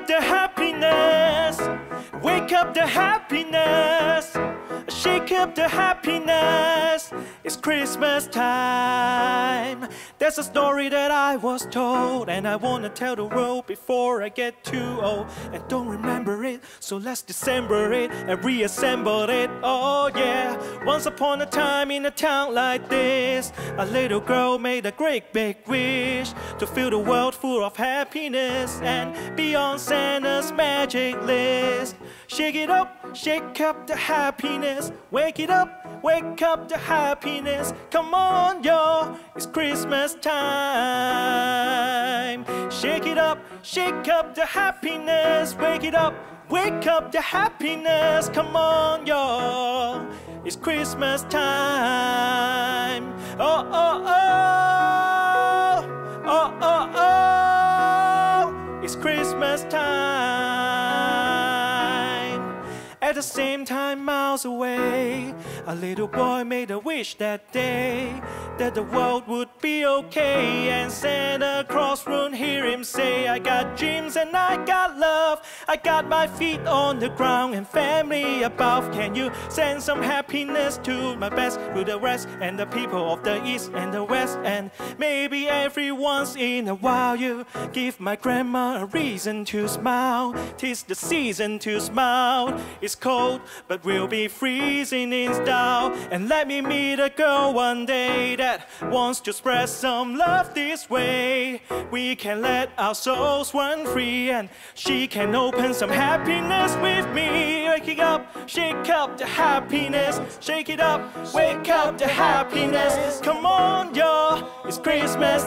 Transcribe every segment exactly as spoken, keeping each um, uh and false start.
the happiness, wake up the happiness, shake up the happiness. It's Christmas time. There's a story that I was told, and I wanna tell the world before I get too old and don't remember it. So let's dissemble it and reassemble it. Oh yeah. Once upon a time in a town like this, a little girl made a great big wish to fill the world full of happiness and be on Santa's magic list. Shake it up, shake up the happiness. Wake it up, wake up the happiness. Come on, y'all, it's Christmas time. Shake it up, shake up the happiness. Wake it up, wake up the happiness. Come on, y'all, it's Christmas time. Oh, oh, oh, oh, oh, oh, it's Christmas time. At the same time, miles away, a little boy made a wish that day that the world would be okay. And Santa Claus would hear him say, I got dreams and I got love. I got my feet on the ground and family above. Can you send some happiness to my best, to the rest and the people of the east and the west? And maybe every once in a while you give my grandma a reason to smile. 'Tis the season to smile. It's cold, but we'll be freezing in style. And let me meet a girl one day that wants to spread some love this way. We can let our souls run free, and she can open some happiness with me. Wake it up, shake up the happiness. Shake it up, wake up the happiness. Come on, y'all, it's Christmas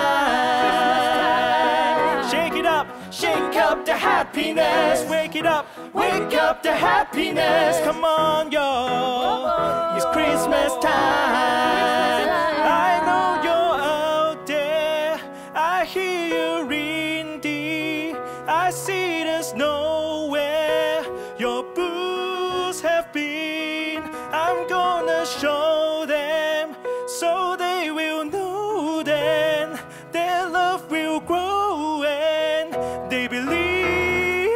time. Shake it up, shake up the happiness. Wake it up, wake up the happiness. Come on, y'all, it's Christmas time. I know you're out there, I hear you rindy. I see there's nowhere your boots have been. I'm gonna show them so they will know then their love will grow and they believe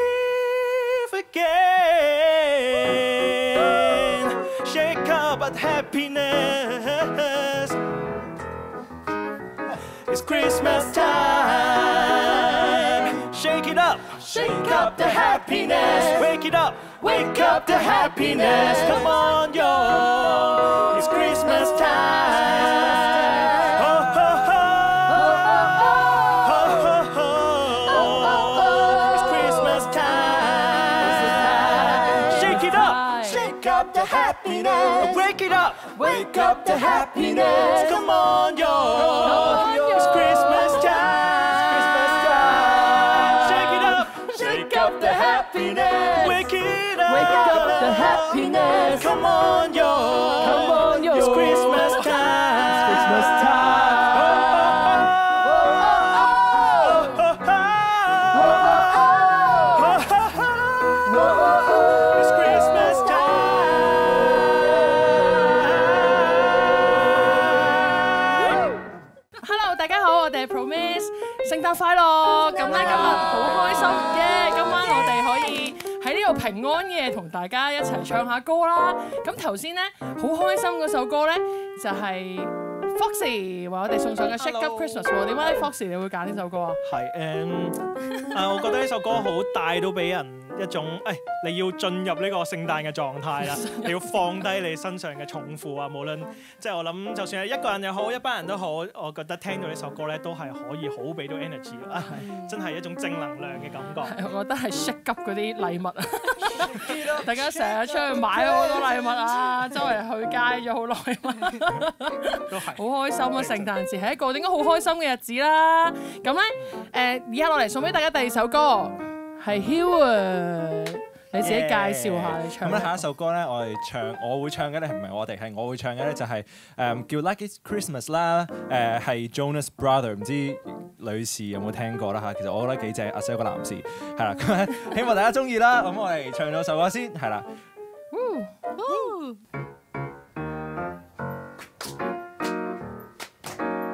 again. Shake up at happiness. It's Christmas time. Shake it up, shake up the happiness. Wake it up, wake up the happiness. Come on, y'all, it's Christmas time. Ho, ho, ho. Ho, ho, ho. It's Christmas time. Shake it up, shake up the happiness. Wake it up, wake up the happiness. Come on, y'all, it's Christmas time. Shake it up, shake up the happiness. Wake it up, wake up the happiness. Come on, y'all, come on, y'all, it's Christmas time. It's Christmas time. It's Christmas time. Hello， 大家好，我哋係 Promise， 聖誕快樂！咁咧今日好開心嘅，今晚我哋可以喺呢度平安夜同大家一齊唱下歌啦。咁頭先咧好開心嗰首歌咧就係 Foxy 為我哋送上嘅 Shake Up Christmas 喎。點解 Foxy 你會揀呢首歌啊？ 係誒啊，我覺得呢首歌好帶到俾人一種誒，你要進入呢個聖誕嘅狀態啦，你要放低你身上嘅重負啊！無論即係我諗，就算係一個人又好，一班人都好，我覺得聽到呢首歌咧，都係可以好俾到 energy 啊！真係一種正能量嘅感覺。 我覺得係 shake up 嗰啲禮物啊！大家成日出去買好多禮物啊，周圍去街咗好耐啊， 都係好開心啊！聖誕節係一個應該好開心嘅日子啦。咁咧誒，而家落嚟送俾大家第二首歌係 Heward。你自己介紹下你唱。 咁咧下一首歌咧，我哋唱，我會唱嘅咧唔係我哋，係我會唱嘅咧就係誒叫 Like It's Christmas 啦，誒係 Jonas Brother， 唔知女士有冇聽過啦嚇？其實我覺得幾正，阿 Sir 個男士係啦，咁希望大家中意啦。咁我哋唱咗首歌先，係啦。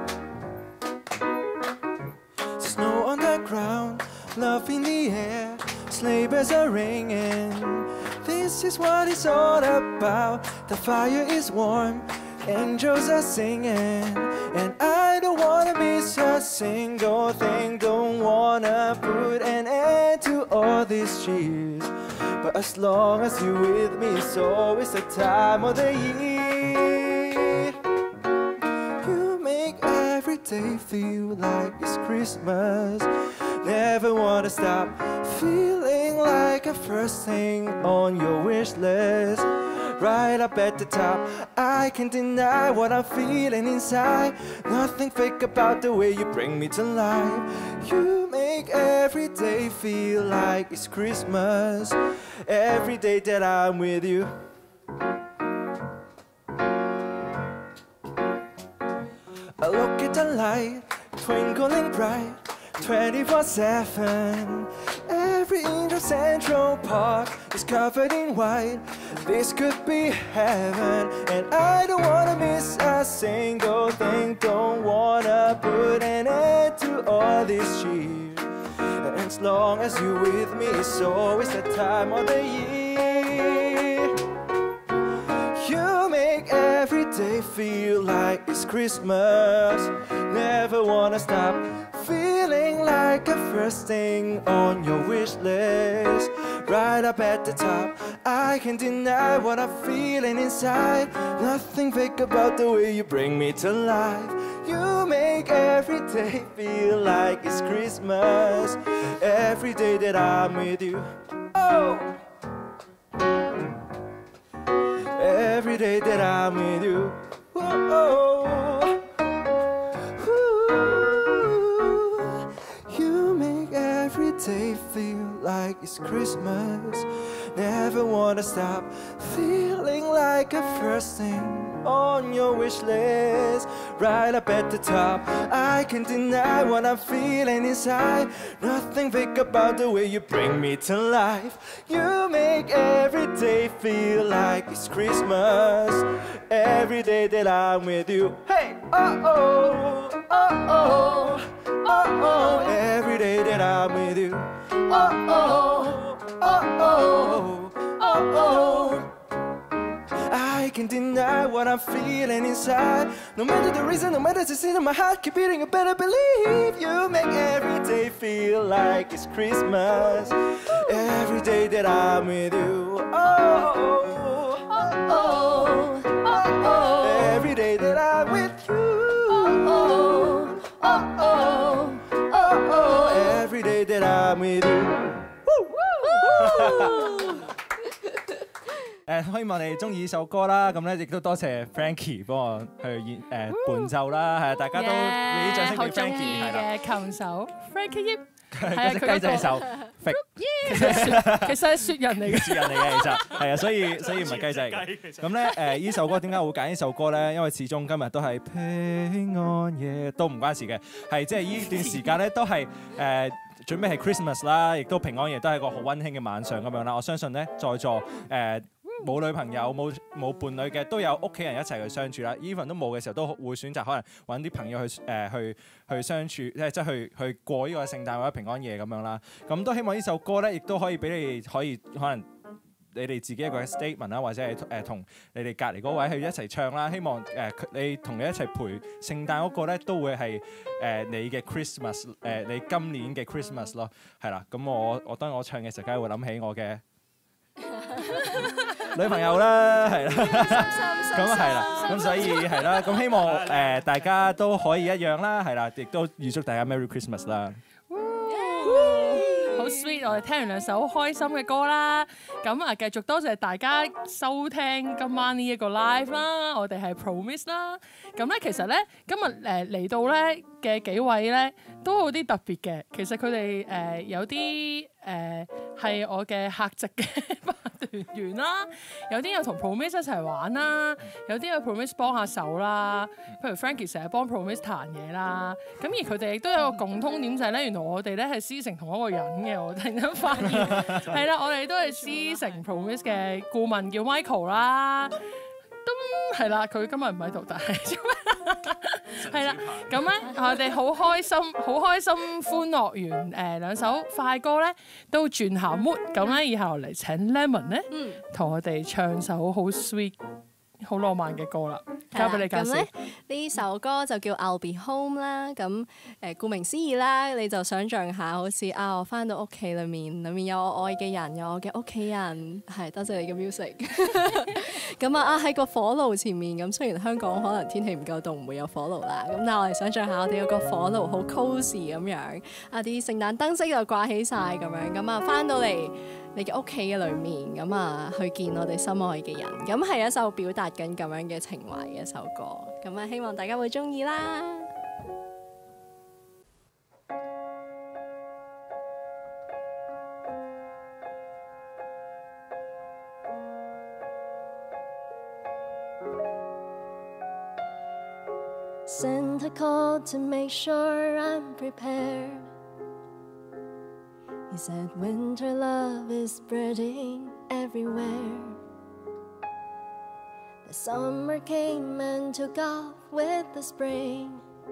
Snow on the ground, love in the air. sleigh bells are ringing. This is what it's all about. The fire is warm, angels are singing, and I don't wanna miss a single thing. Don't wanna put an end to all these cheers, but as long as you're with me, it's always the time of the year. You make every day feel like it's Christmas. Never wanna stop feeling like a first thing on your wish list. Right up at the top, I can't deny what I'm feeling inside. Nothing fake about the way you bring me to life. You make every day feel like it's Christmas. Every day that I'm with you. I look at the light, twinkling bright, twenty-four seven. Every inch of Central Park is covered in white. This could be heaven, and I don't wanna miss a single thing. Don't wanna put an end to all this cheer. And as long as you're with me, it's always the time of the year. You make every day feel like it's Christmas. Never wanna stop feeling like a first thing on your wish list. Right up at the top, I can't deny what I'm feeling inside. Nothing fake about the way you bring me to life. You make every day feel like it's Christmas. Every day that I'm with you. Oh, every day that I'm with you. Oh, every day feel like it's Christmas. Never wanna stop feeling like a first thing on your wish list. Right up at the top, I can't deny what I'm feeling inside. Nothing fake about the way you bring me to life. You make every day feel like it's Christmas. Every day that I'm with you. Hey, oh oh, oh oh, oh oh. Every day that I'm with you. Oh oh, oh oh, oh oh. I can't deny what I'm feeling inside. No matter the reason, no matter the sin, my heart keep beating. You better believe you make every day feel like it's Christmas. Every day that I'm with you. Oh oh, oh oh, oh. Every day that I'm with you. Oh oh, oh oh, oh. Every day that I'm with you. 誒，希望你哋中意呢首歌啦，咁咧亦都多謝 Frankie 幫我去演誒伴奏啦，係啊，大家都俾啲掌聲俾 Frankie 係啦。嘅琴手 Frankie 係啊，佢雞仔手 ，Frank 其實其實係雪人嚟嘅，雪人嚟嘅其實係啊，所以所以唔係雞仔嚟嘅。咁咧誒，呢首歌點解會揀呢首歌咧？因為始終今日都係平安夜，都唔關事嘅，係即係呢段時間咧都係誒。準備係 Christmas 啦，亦都平安夜都係個好溫馨嘅晚上咁樣啦。我相信咧，在座誒冇女朋友冇冇伴侶嘅，都有屋企人一齊去相處啦。even 都冇嘅時候，都會選擇可能揾啲朋友去誒、呃、去去相處，即係即係去去過呢個聖誕或者平安夜咁樣啦。咁都希望呢首歌咧，亦都可以俾你可以可能。你哋自己一個 statement 啦，或者係誒同你哋隔離嗰位去一齊唱啦。希望誒、呃、你同你一齊陪聖誕嗰個咧，都會係誒、呃、你嘅 Christmas 誒、呃、你今年嘅 Christmas 咯，係啦。咁我我當我唱嘅時候，梗係會諗起我嘅女朋友啦，係啦。咁係啦，咁所以係啦。咁希望誒、呃、大家都可以一樣啦，係啦，亦都預祝大家 Merry Christmas 啦。好 sweet， 我哋聽完兩首好開心嘅歌啦，咁啊繼續多謝大家收聽今晚呢一個 live 啦，我哋係 Promise 啦，咁咧其實咧今日誒嚟到咧嘅幾位咧都有啲特別嘅，其實佢哋誒有啲誒係我嘅客席嘅團員啦，有啲有同 Promise 一齊玩啦，有啲有 Promise 幫下手啦，譬如 Frankie 成日幫 Promise 彈嘢啦，咁而佢哋亦都有個共通點就係咧，原來我哋咧係師承同一個人嘅，我突然間發現係啦，我哋都係師承 Promise 嘅顧問叫 Michael 啦，都係啦，佢今日唔喺度，但係做咩？ 係啦，咁咧我哋好開心，好開心，歡樂完誒兩首快歌咧，都轉下 mood，咁咧以後嚟請 Lemon 咧，同我哋唱首好 sweet、好浪漫嘅歌啦，交俾你介紹。 呢首歌就叫 I'll Be Home 啦，咁誒顧名思義啦，你就想像下好似啊我返到屋企裏面，裡面有我愛嘅人，有我嘅屋企人，係多謝你嘅 music。咁啊啊喺個火爐前面，咁雖然香港可能天氣唔夠凍，唔會有火爐啦，咁但係我哋想像下我哋有個火爐好 cosy 咁樣，啊啲聖誕燈飾又掛起晒咁樣，咁啊返到嚟你嘅屋企嘅裏面，咁啊去見我哋心愛嘅人，咁係一首表達緊咁樣嘅情懷嘅一首歌，咁啊希望大家會鍾意啦。Santa called to make sure I'm prepared. He said winter love is spreading everywhere. The summer came and took off with the spring.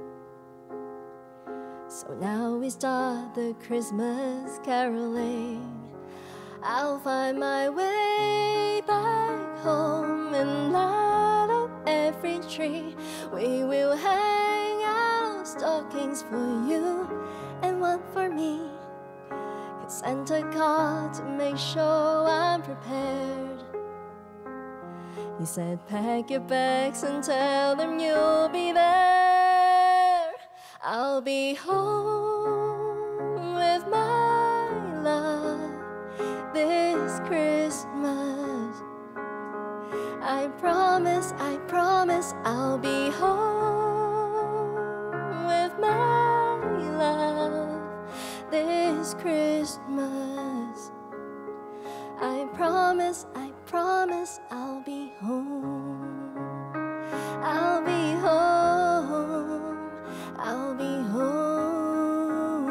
So now we start the Christmas caroling. I'll find my way back home and light up every tree. We will hang out stockings for you and one for me. Santa called to make sure I'm prepared. He said pack your bags and tell them you'll be there. I'll be home with my love this Christmas. I promise, I promise I'll be home with my love this Christmas. I promise, I promise I'll be home. I'll be home. I'll be home.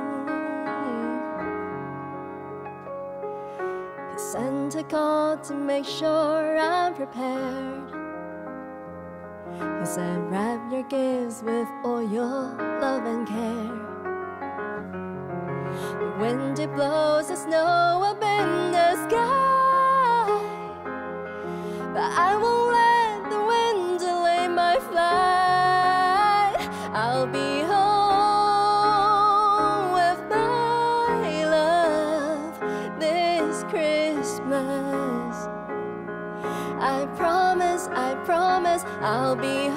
'Cause Santa called to make sure I'm prepared. He said wrap your gifts with all your love and care. The wind it blows the snow up in the sky, but I won't let the wind delay my flight. I'll be home with my love this Christmas. I promise, I promise I'll be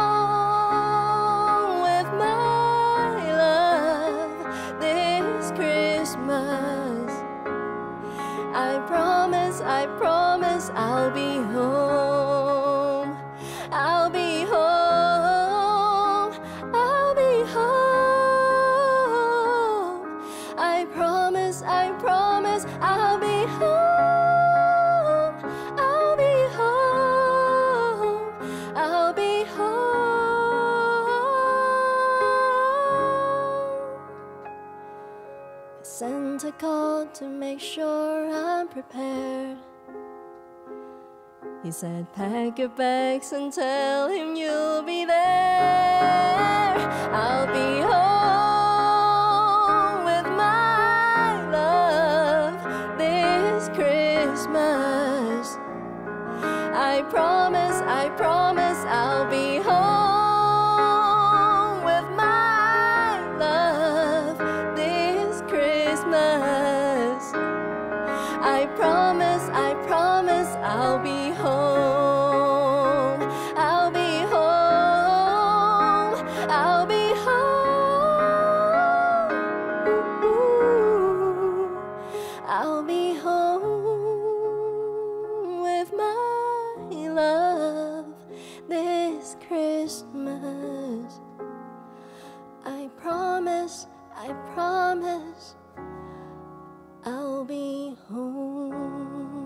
home with my love this Christmas. I promise, I promise I'll be home. I'll be home. I'll be home. I promise, I promise I'll be home. I'll be home. I'll be home. Santa called to make sure I'm prepared. He said pack your bags and tell him you'll be there. I'll be home with my love this Christmas. I promise, I promise I'll be home with my love this Christmas. I promise, I promise I'll be home. I'll be home. I'll be home. Ooh, I'll be home with my love this Christmas. I promise, I promise I'll be home.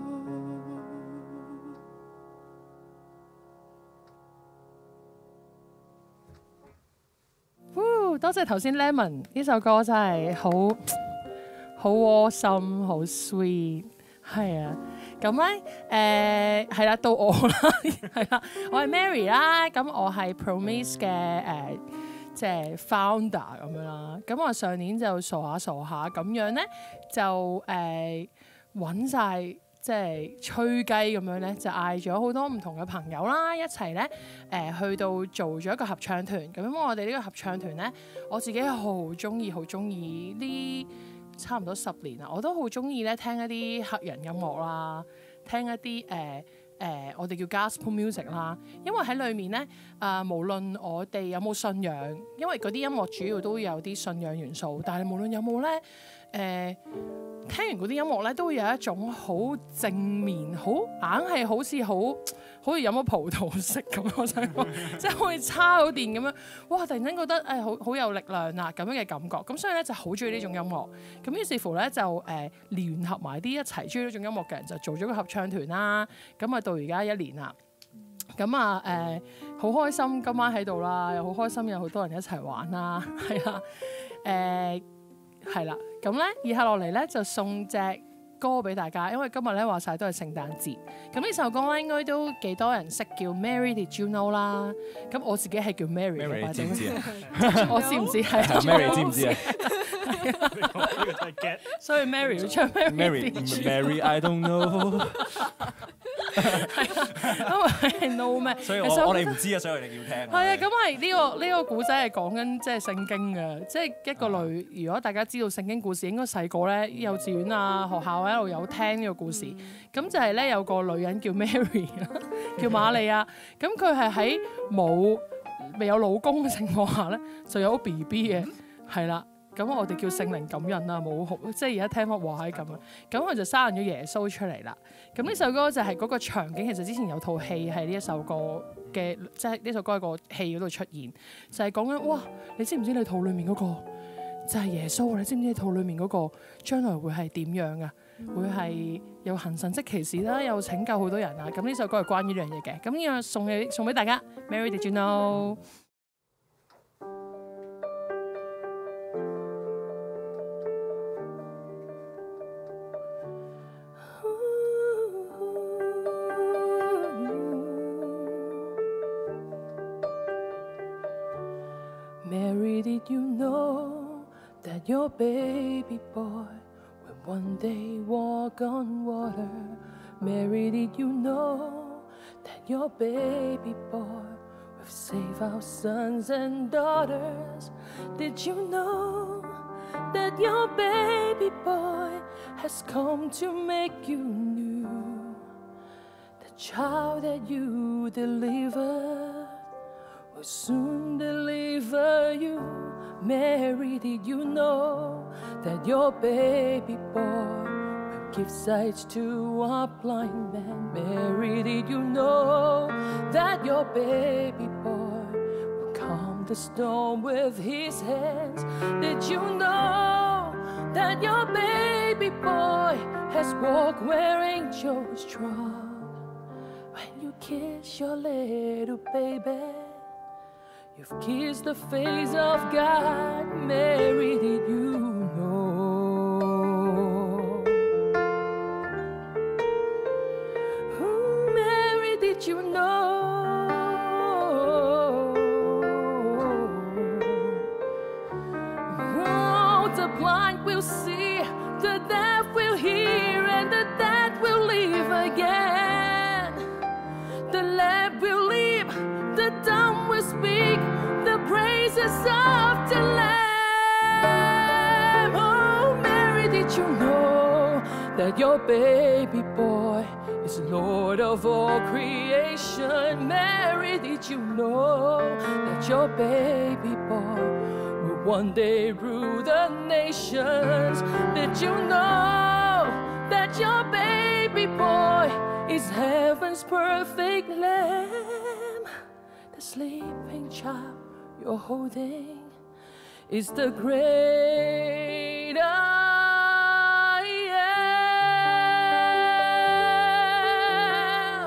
多謝頭先 Lemon 呢首歌真係好好窩心，好 sweet， 係啊。 咁咧誒係啦，到我啦，係啦，我係 Mary 啦，咁我係 Promise 嘅誒。呃即係 founder 咁樣啦，咁我上年就傻下傻下咁樣咧，就誒揾晒即係吹雞咁樣咧，就嗌咗好多唔同嘅朋友啦，一齊咧誒去到做咗一個合唱團。咁因為我哋呢個合唱團咧，我自己好中意，好中意呢差唔多十年啦，我都好中意咧聽一啲黑人音樂啦，聽一啲誒。呃誒、呃，我哋叫 gospel music 啦，因為喺裏面咧，啊、呃，無論我哋有冇信仰，因為嗰啲音樂主要都有啲信仰元素，但係無論有冇咧，誒、呃，聽完嗰啲音樂咧，都會有一種好正面，好硬係好似好好似飲咗葡萄食咁，我想講，即係好似叉到電咁樣，哇！突然間覺得誒好好有力量啦咁樣嘅感覺，咁所以咧就好中意呢種音樂，咁於是乎咧就誒、呃、聯合埋啲一齊中意呢種音樂嘅人，就做咗個合唱團啦，咁啊到而家一年啦，咁啊誒好開心今晚喺度啦，又好開心有好多人一齊玩啦，係啦，誒係啦，咁咧以下落嚟咧就送隻歌俾大家，因為今日咧話晒都係聖誕節，咁呢首歌咧應該都幾多人識，叫 Mary Did You Know 啦。咁我自己係叫 Mary 嘅， 知唔知啊？ 我知唔知係 Mary 知唔知啊？ 所以 Mary 要唱 Mary Mary I don't know 因為係 no 咩？ 所以我我哋唔知啊，所以我哋要聽。 係啊，咁係呢個呢個古仔係講緊即係聖經嘅，即係一個女。如果大家知道聖經故事，應該細個咧幼稚園啊、學校一路有聽呢個故事。咁就係咧有個女人叫 Mary， 叫瑪利亞。咁佢係喺冇未有老公嘅情況下咧，就有 B B 嘅，係啦。咁我哋叫聖靈感人啦，冇好即係而家聽翻話係咁啊。咁佢就生咗耶穌出嚟啦。咁呢首歌就係嗰個場景，其實之前有套戲係呢一首歌嘅，即係呢首歌喺個戲嗰度出現，就係講緊哇，你知唔知你肚裡面嗰個就係耶穌？你知唔知你肚裡面嗰個將來會係點樣啊？會係有行神蹟奇事啦，又拯救好多人啊！咁呢首歌係關於呢樣嘢嘅。咁呢樣送俾送俾大家。Mary Did You Know？Mary, did you know that your baby boy will one day walk on water? Mary, did you know that your baby boy will save our sons and daughters? Did you know that your baby boy has come to make you new? The child that you delivered will soon deliver you. Mary, did you know that your baby boy will give sight to a blind man? Mary, did you know that your baby boy will calm the storm with his hands? Did you know that your baby boy has walked where angels trod? When you kiss your little baby, you've kissed the face of God. Mary, did you know? Oh, Mary, did you know? Oh, the blind will see, the deaf will hear, and the dead will live again. The lame will leap, the dumb will speak, the praises of the Lamb. Oh, Mary, did you know that your baby boy is Lord of all creation? Mary, did you know that your baby boy will one day rule the nations? Did you know that your baby boy is heaven's perfect lamb? The sleeping child you're holding is the great I am.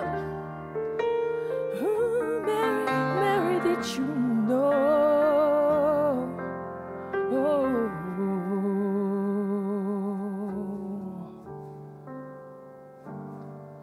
Oh, Mary, Mary, did you know? Oh. 好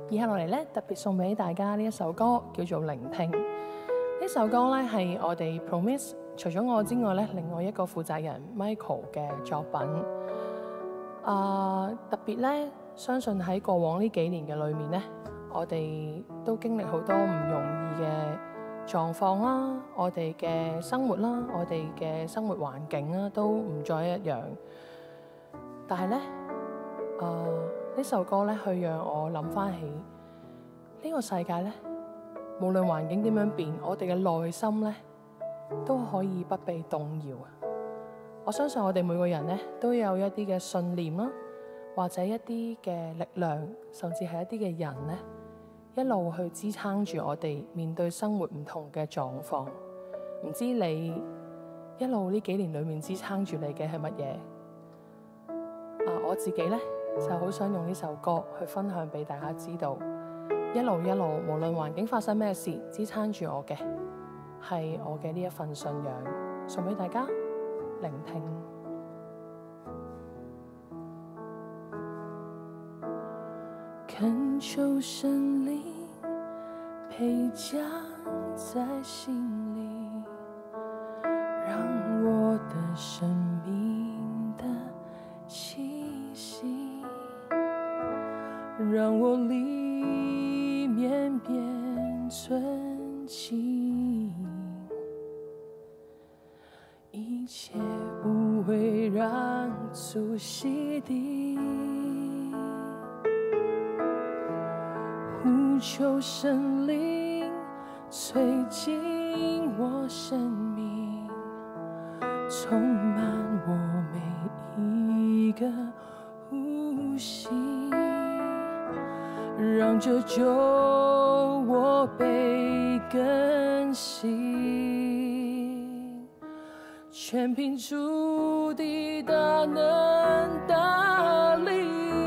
以下落嚟咧，特別送俾大家呢一首歌，叫做《聆聽》。呢首歌咧係我哋 Promise 除咗我之外咧，另外一個負責人 Michael 嘅作品。啊、呃，特別咧，相信喺過往呢幾年嘅裏面咧，我哋都經歷好多唔容易嘅狀況啦，我哋嘅生活啦，我哋嘅生活環境啦，都唔再一樣。但係咧，啊、呃、呢首歌咧，去讓我諗翻起呢、呢個世界咧，無論環境點樣變，我哋嘅內心咧都可以不被動搖啊！我相信我哋每個人咧都有一啲嘅信念啦，或者一啲嘅力量，甚至係一啲嘅人咧，一路去支撐住我哋面對生活唔同嘅狀況。唔知你一路呢幾年裏面支撐住你嘅係乜嘢？啊，我自己咧就好想用呢首歌去分享俾大家知道，一路一路無論環境發生咩事，支撐住我嘅係我嘅呢一份信仰，送俾大家聆聽。 恳求神靈陪將在心裡，讓我的生命的氣息，讓我裡面變純淨，一切污穢讓主洗滌，呼求神靈催進我生命，充滿我每一個呼吸，讓這救我被更新，全憑主的大能大力，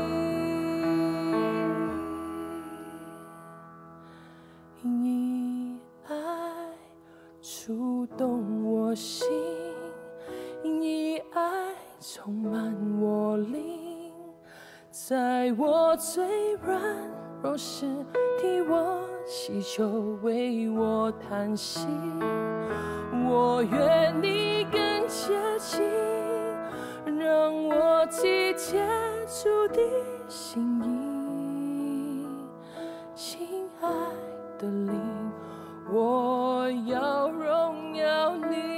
以愛觸動我心，以愛充滿我靈，在我最軟弱時替我祈求，為我嘆息，我願你更接近，讓我體貼主的心意，親愛的靈，我要榮耀你。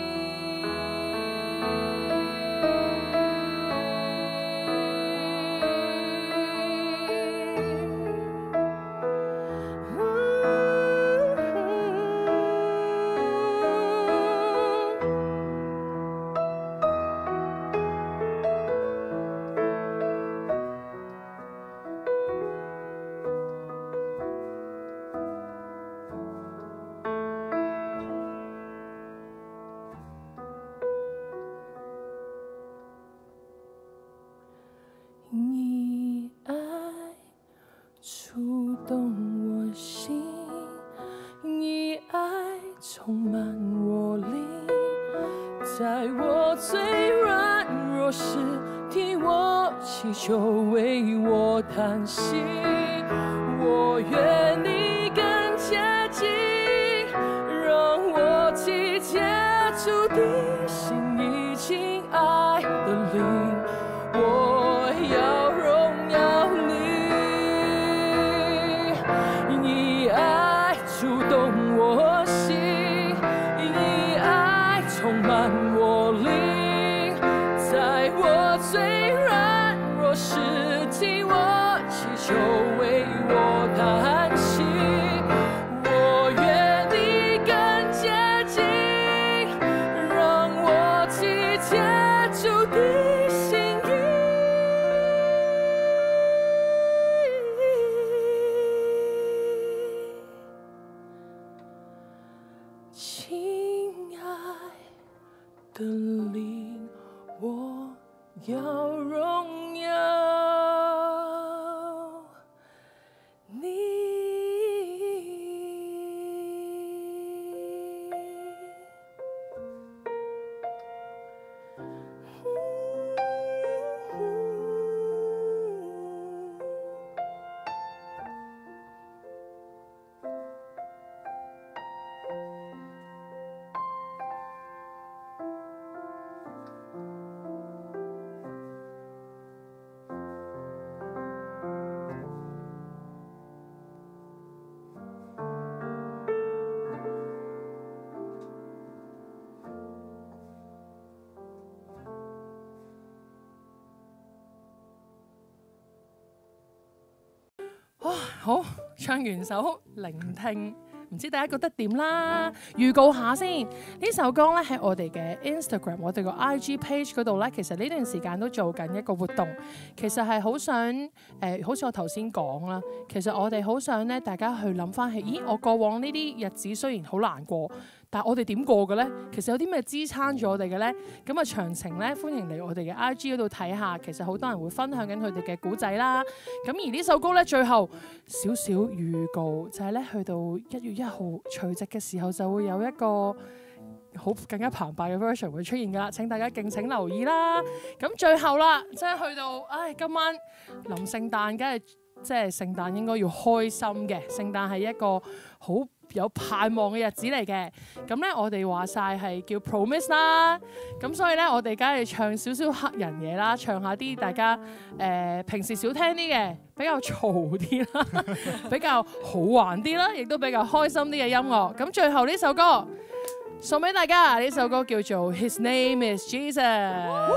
以愛觸動我心，以愛充滿我靈，在我最軟弱時替我祈求，為我嘆息，我願你更接近，讓我體貼主的心意，親愛的靈，我要榮耀你，以愛觸動我心，以愛充滿我靈，在我最軟弱時替我祈求，為我嘆息，我願你更接近，讓我體貼主的心意，親愛的靈，我要榮耀你。 好，唱完首聆聽。唔知大家覺得點啦？預告下先，呢首歌咧喺我哋嘅 Instagram， 我哋個 I G page 嗰度咧，其實呢段時間都做緊一個活動，其實係好想誒、呃，好似我頭先講啦，其實我哋好想咧，大家去諗翻起，咦，我過往呢啲日子雖然好難過。但係我哋點過嘅咧？其實有啲咩支撐住我哋嘅咧？咁啊，詳情咧歡迎嚟我哋嘅 I G 嗰度睇下。其實好多人會分享緊佢哋嘅古仔啦。咁而呢首歌咧，最後少少預告就係咧，去到一月一號除夕嘅時候就會有一個好更加澎湃嘅 version 會出現㗎啦。請大家敬請留意啦。咁最後啦，即係去到唉，今晚臨聖誕，梗係即係聖誕應該要開心嘅。聖誕係一個好有盼望嘅日子嚟嘅，咁咧我哋話晒係叫 Promise 啦，咁所以咧我哋梗係唱少少黑人嘢啦，唱下啲大家誒、呃、平時少聽啲嘅，比較嘈啲啦，比較好玩啲啦，亦都比較開心啲嘅音樂。咁最後呢首歌送俾大家，呢首歌叫做 His Name Is Jesus。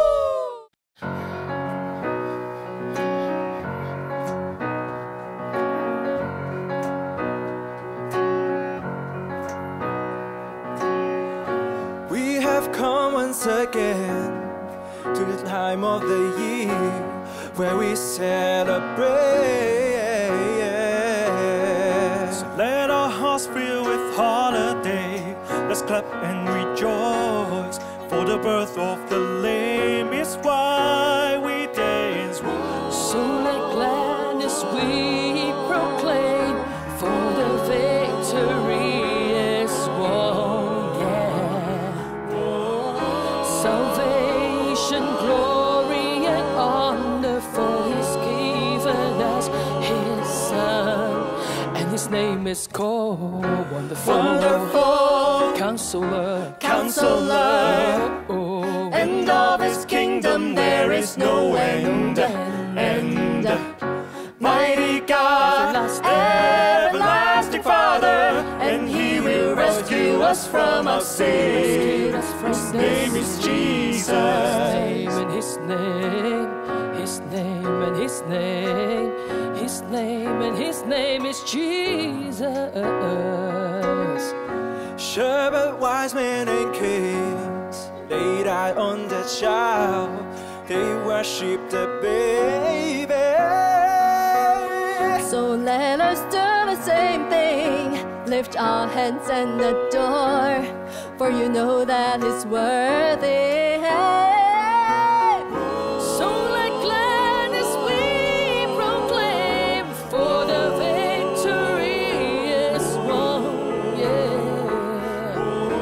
Come once again to the time of the year where we celebrate. So let our hearts fill with holiday. Let's clap and rejoice, for the birth of the Lamb is why we dance. So let gladness we proclaim, for the victory is won. Salvation, glory, and honor, for He's given us His Son, and His name is called Wonderful, Wonderful Counselor, Counselor, oh, and of His kingdom there is no end. End, mighty God, everlasting Father, and He will rescue us from our sins. His name is Jesus. His name and His name, His name and His name, His name and His name is Jesus. Shepherd, wise men and kings, they died on the child. They worship the baby. So let us do the same thing. Lift our hands and adore, for you know that He's worthy. So let gladness we proclaim, for the victory is won. Yeah.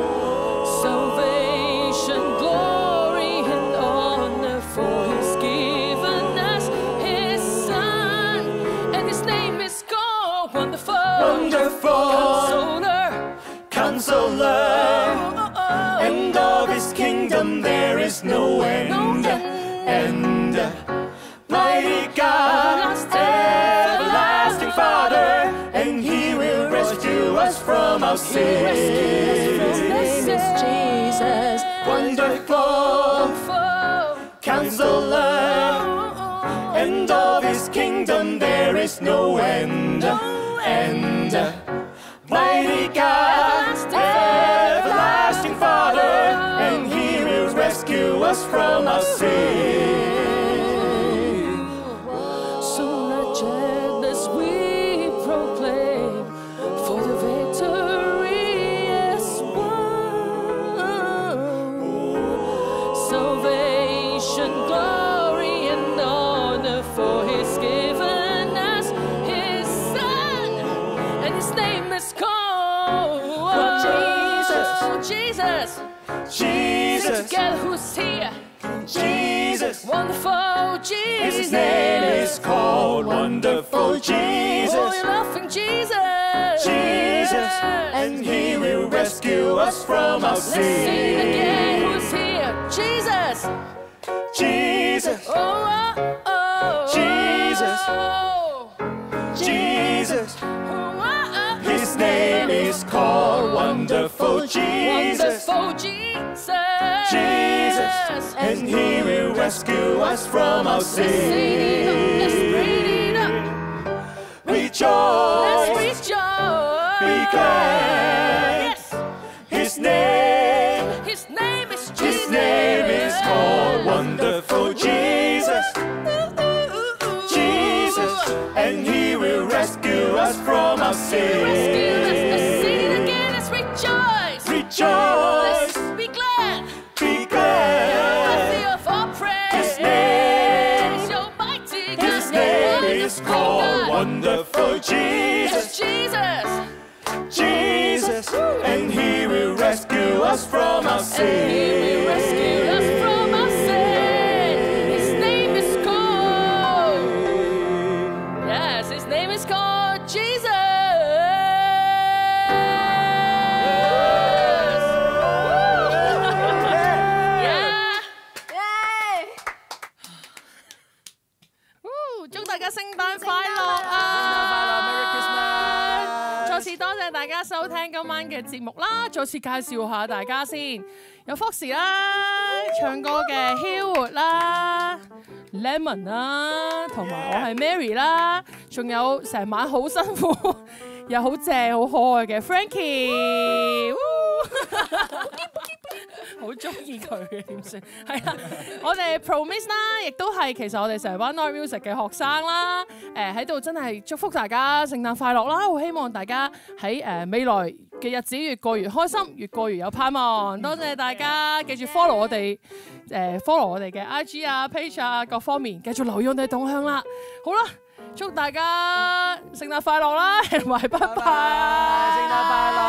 Salvation, glory, and honor, for He's given us His Son, and His name is called Wonderful, Wonderful, Counselor, Counselor, and of His kingdom there is no end. End, mighty God, everlasting Father, and He will rescue us from our sins. His name is Jesus. Wonderful, Counselor, and of His kingdom there is no end. End, mighty God, everlasting Father, and He will rescue us from our sins. So let gladness we proclaim, for the victory is won. Salvation, glory, and honor, for He's given us His Son, and His name is called Jesus. Jesus. Jesus, Together, who's here? Jesus, Wonderful Jesus. His name is called Wonderful Jesus. Oh, you're laughing, Jesus. Jesus, and He will rescue us from our Let's sing again. sins. Who's here? Jesus. Jesus, Oh, oh, oh. Jesus. Oh, Jesus, oh, oh. His name is called Wonderful Jesus. Wonderful Jesus. Jesus, and He will rescue us from our Let's sing it up. Let's sins. bring it up. rejoice, rejoice. be glad. Yes. His name, His name is Jesus. His name is called Wonderful Jesus. Jesus, and He will rescue us from our sins. Rescue us. Let's sing it again. Let's rejoice. Rejoice, Let's be glad. be glad. Worthy of our praise. His name, So mighty God. His name is Wonderful called God. Wonderful Jesus. Jesus. Jesus, and He will rescue us from our And He will sins. rescue us from our sin. His name is called. Yes, His name is called Jesus. Yeah. 祝大家聖誕快樂啊！再次多謝大家收聽今晚嘅節目啦，再次介紹下大家先，有 Foxy 啦，唱歌嘅 Hillwood 啦 ，Lemon 啦，同埋我係 Mary 啦，仲有成晚好辛苦又好正好可愛嘅 Frankie。好中意佢嘅點算？係啊，我哋 Promise 啦，亦都係其實我哋成班 Note Music 嘅學生啦，誒喺度真係祝福大家聖誕快樂啦！好希望大家喺誒、呃、未來嘅日子越過越開心，越過越有盼望。多謝大家，記住 follow 我哋誒、呃、follow 我哋嘅 I G 啊 page 啊各方面，繼續留意我哋動向啦。好啦，祝大家聖誕快樂啦，同埋拜拜， 聖誕快樂。